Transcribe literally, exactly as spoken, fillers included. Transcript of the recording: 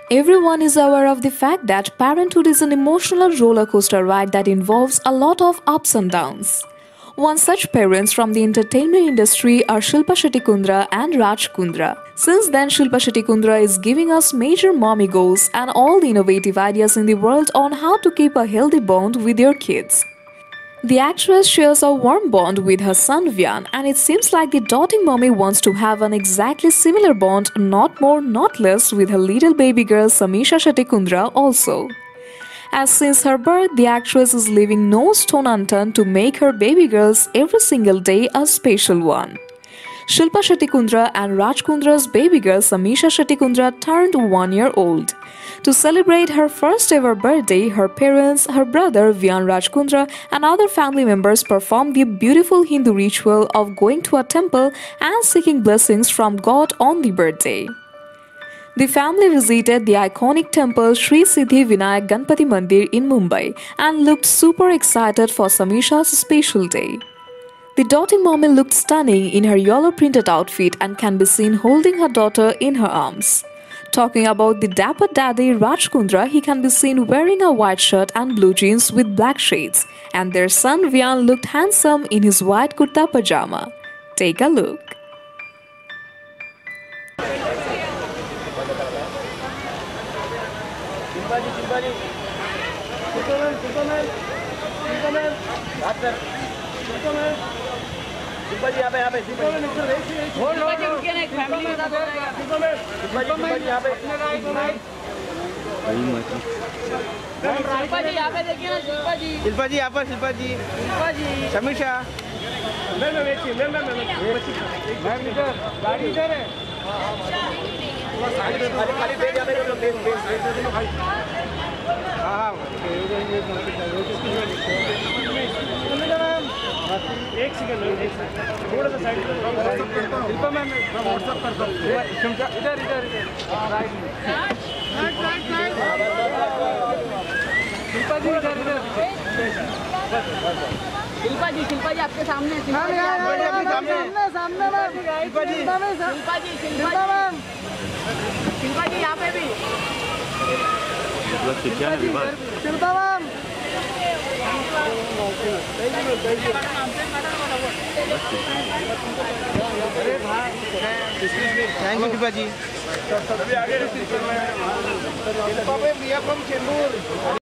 Everyone is aware of the fact that parenthood is an emotional roller coaster ride that involves a lot of ups and downs. One such parents from the entertainment industry are Shilpa Shetty-Kundra and Raj Kundra. Since then, Shilpa Shetty-Kundra is giving us major mommy goals and all the innovative ideas in the world on how to keep a healthy bond with your kids. The actress shares a warm bond with her son Vian, and it seems like the doting mommy wants to have an exactly similar bond, not more, not less, with her little baby girl Samisha Shetty-Kundra also. As since her birth, the actress is leaving no stone unturned to make her baby girls every single day a special one. Shilpa Shetty-Kundra and Raj Kundra's baby girl Samisha Shetty-Kundra turned one year old. To celebrate her first ever birthday, her parents, her brother Vian Raj Kundra and other family members performed the beautiful Hindu ritual of going to a temple and seeking blessings from God on the birthday. The family visited the iconic temple Sri Siddhi Vinayak Ganpati Mandir in Mumbai and looked super excited for Samisha's special day. The doting mommy looked stunning in her yellow printed outfit and can be seen holding her daughter in her arms. Talking about the dapper daddy Raj Kundra, he can be seen wearing a white shirt and blue jeans with black shades, and their son Vian looked handsome in his white kurta pajama. Take a look. Shilpa ji यहाँ पे यहाँ पे शिल्पा जी रुकिए ना, एक family के साथ हो जाएगा। शिल्पा जी शिल्पा जी यहाँ पे शिल्पा जी यहाँ पे देखिए ना, शिल्पा जी शिल्पा जी यहाँ पर शिल्पा जी शिल्पा जी समीशा मैं मैं देखिए मैं मैं मैं मैं इधर गाड़ी इधर है खाली खाली भेज यहाँ पे भेज भेज भेज खाली हाँ हाँ एक सेकंड थोड़ा सा साइड शिल्पा मैम मैं व्हाट्सएप करता हूँ इधर इधर इधर राइट में शिल्पा जी इधर इधर शिल्पा जी शिल्पा जी आपके सामने सामने सामने मैम शिल्पा जी शिल्पा जी शिल्पा मैम शिल्पा जी यहाँ पे भी Shilpa ma'am thank you Shilpa ji.